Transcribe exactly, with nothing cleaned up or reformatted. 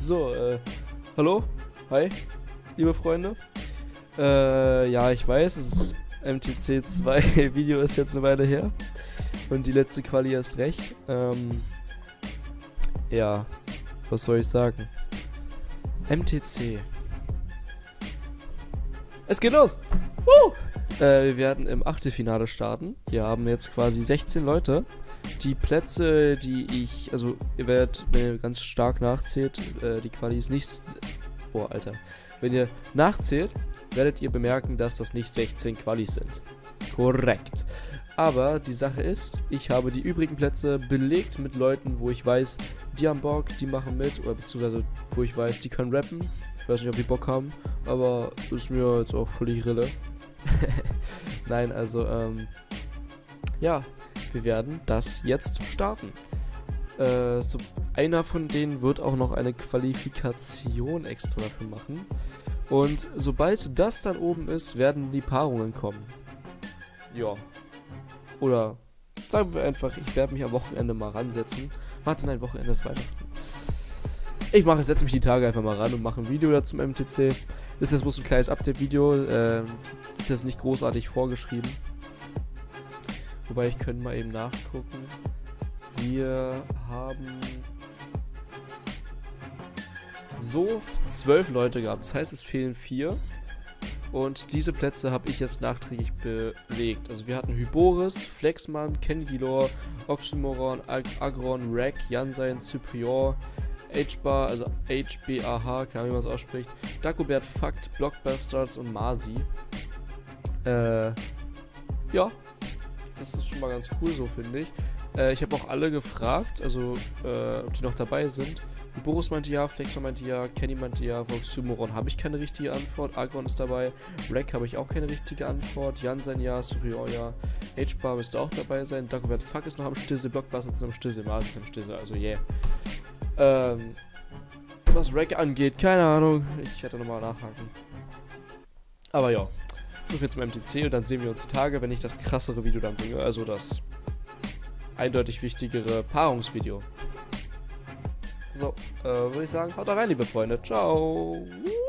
So, äh, hallo, hi, liebe Freunde. Äh, ja, ich weiß, es ist M T C zwei Video ist jetzt eine Weile her. Und die letzte Quali erst recht. Ähm, ja, was soll ich sagen? M T C. Es geht los! Woo! Äh, wir werden im Achtelfinale starten. Wir haben jetzt quasi sechzehn Leute. Die Plätze, die ich, also ihr werdet, wenn ihr ganz stark nachzählt, äh, die Quali ist nicht, boah, Alter. Wenn ihr nachzählt, werdet ihr bemerken, dass das nicht sechzehn Qualis sind. Korrekt. Aber die Sache ist, ich habe die übrigen Plätze belegt mit Leuten, wo ich weiß, die haben Bock, die machen mit, oder beziehungsweise wo ich weiß, die können rappen. Ich weiß nicht, ob die Bock haben, aber ist mir jetzt auch völlig Rille. Nein, also, ähm, ja, wir werden das jetzt starten. Äh, so einer von denen wird auch noch eine Qualifikation extra dafür machen. Und sobald das dann oben ist, werden die Paarungen kommen. Ja. Oder sagen wir einfach, ich werde mich am Wochenende mal ransetzen. Warte, nein, Wochenende ist Weihnachten. Ich mache, setze mich die Tage einfach mal ran und mache ein Video da zum M T C. Das ist jetzt bloß ein kleines Update-Video. Ähm, ist jetzt nicht großartig vorgeschrieben. Wobei, ich könnte mal eben nachgucken. Wir haben so zwölf Leute gehabt. Das heißt, es fehlen vier. Und diese Plätze habe ich jetzt nachträglich belegt. Also wir hatten Hyboris, Flexman, Kennedy-Lore, Oxymoron, Ag Agron, Rack, Jansein, Cyprior, H-Bar, also H B A H, keine Ahnung, wie man es ausspricht, Dagobert, Fakt, Blockbusters und Masi. Äh, ja, das ist schon mal ganz cool so, finde ich. Äh, ich habe auch alle gefragt, also, äh, ob die noch dabei sind. Boris meinte ja, Flexman meinte ja, Kenny meinte ja, Voxymoron habe ich keine richtige Antwort, Agron ist dabei, Rack habe ich auch keine richtige Antwort, Jansein ja, Superior ja, H-Bar müsste auch dabei sein, Dagobert Fuck ist noch am Stisse, Blockbuster ist am Stisse, Mars ist am Stisse, also yeah. Ähm, was Rack angeht, keine Ahnung, ich hätte nochmal nachhaken. Aber ja, so viel zum M T C und dann sehen wir uns die Tage, wenn ich das krassere Video dann bringe, also das eindeutig wichtigere Paarungsvideo. So, äh, würde ich sagen, haut da rein, liebe Freunde. Ciao.